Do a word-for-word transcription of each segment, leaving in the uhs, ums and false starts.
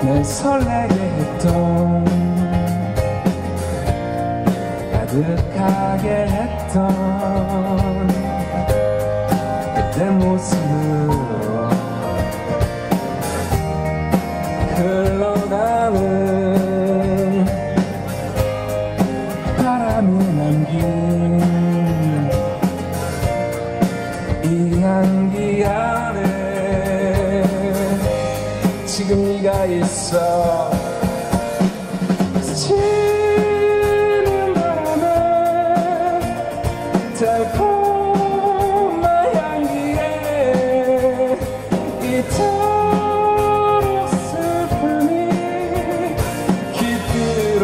날 설레게 했던 가득하게 했던 그때 모습으로 흘러가는 바람이 남긴 이 향기 안에 지금 네가 있어. 스치는 바람에 달콤한 향기에 이토록 슬픔이 깃들어.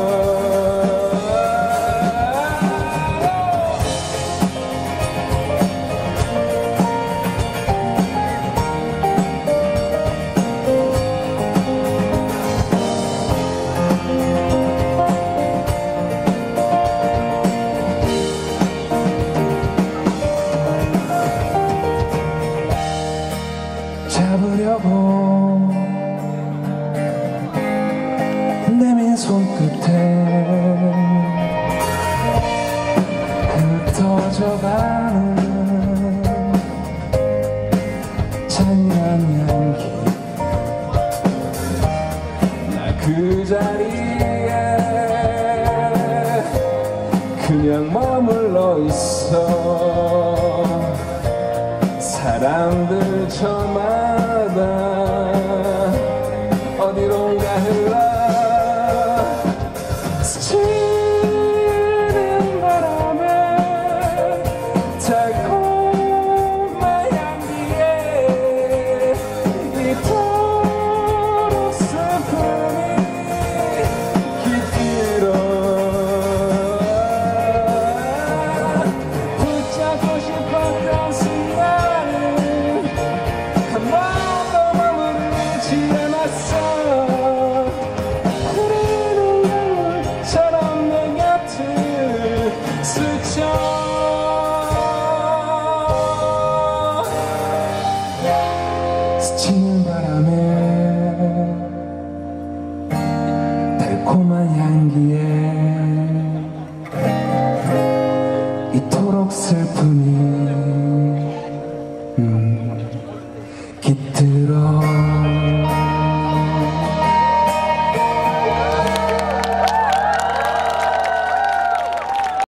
잡으려고 내민 손끝에 흩어져가는 잔인한 향기. 나 그 자리에 그냥 머물러 있어. 사람들 저마다 어디론가 흘러. 스치는 바람에 달콤한 향기에 이토록 슬픔이 깃들어. 붙잡고 싶었던 순간 한 번도 머무르지 않아.